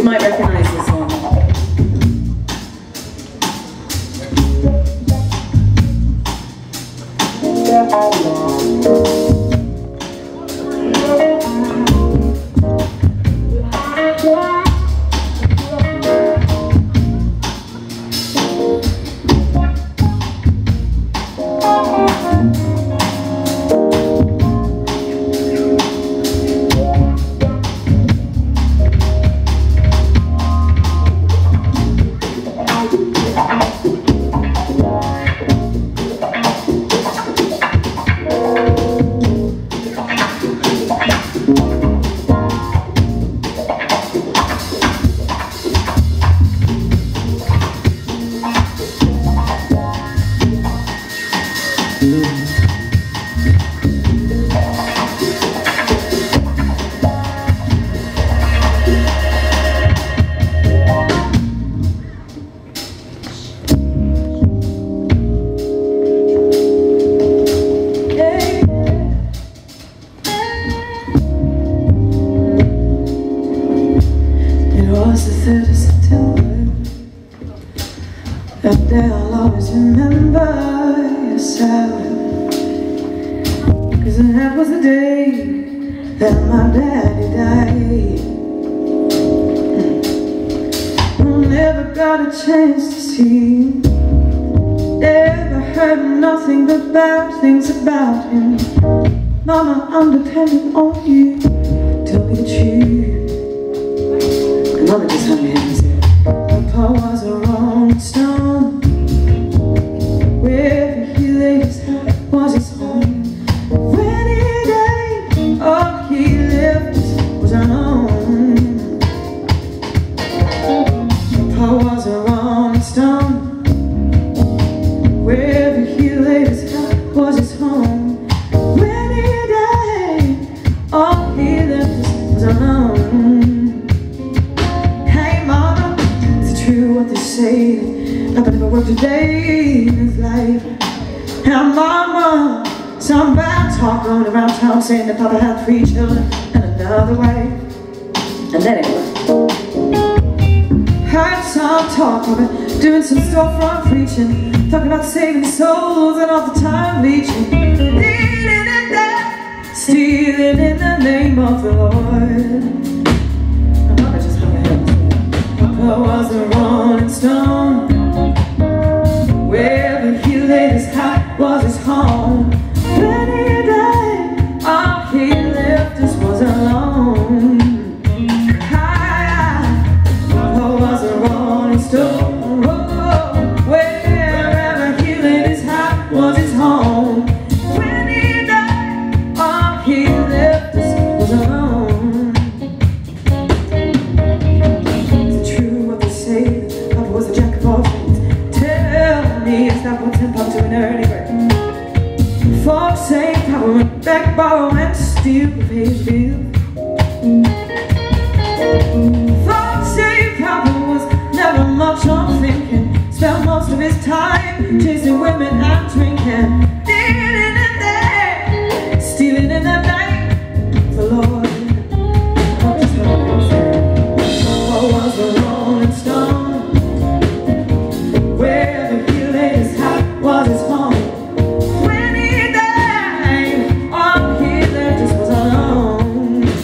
might recognize this one. Was the 3rd of September. That day I'll always remember. Yes, I will. 'Cause that was the day that my daddy died. I never got a chance to see him. Never heard nothing but bad things about him. Mama, I'm dependent on you. Tell me the truth. Mama just hung me and said, Papa was a rolling stone. Wherever he laid his head was his home. When he died, all he left us was unknown. Papa was a rolling stone. Wherever he laid his head was his home. When he died, all he left us was unknown. What they say, Papa never worked a day in his life. And Mama, some bad talk going around town saying that Papa had 3 children and another wife. And that ain't right. Heard some talk of it, doing some storefront preaching, talking about saving souls and all the time leeching, dealing in death, stealing in the name of the Lord. And Mama just hung her head and said, Papa was a rolling stone. Wherever he laid his hat was his home. When he died, all he left us was alone. Papa was a rolling stone. Wherever he laid his hat was his home. When he died, all he left us was alone. Folks say Papa went back, borrow and steal to pay his bill. Folks say Papa was never much on thinking, spent most of his time chasing women and drinking, dealing in there, stealing in the night of the Lord. Papa was a rolling stone. Wherever he laid his hat was his home. When he died, all he left us was alone.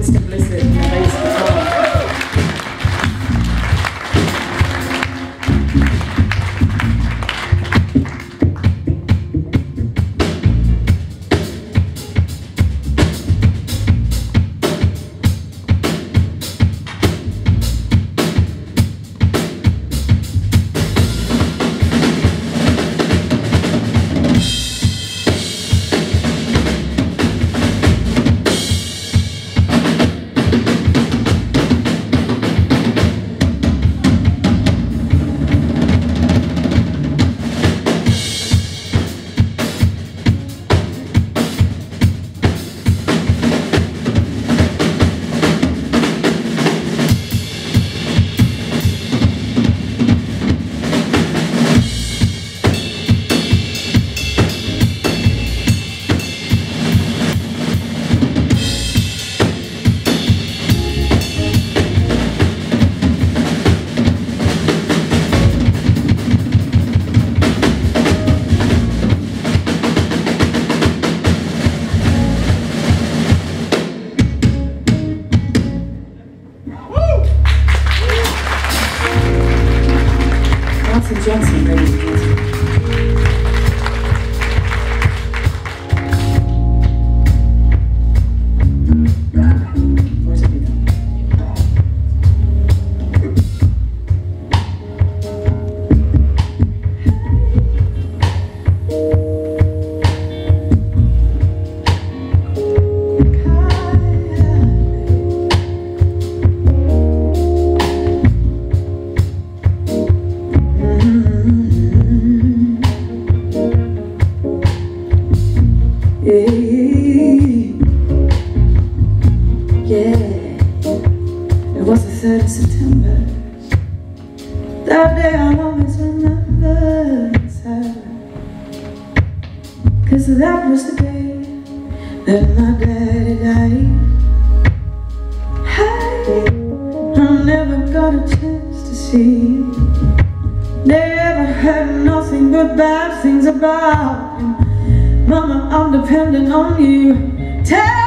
Winston Blissett and the bass guitar. Johnson, ladies and gentlemen. It was the 3rd of September. That day I'll always remember, cause that was the day that my daddy died. Hey, I never got a chance to see him. Never heard nothing but bad things about him. Mama, I'm depending on you.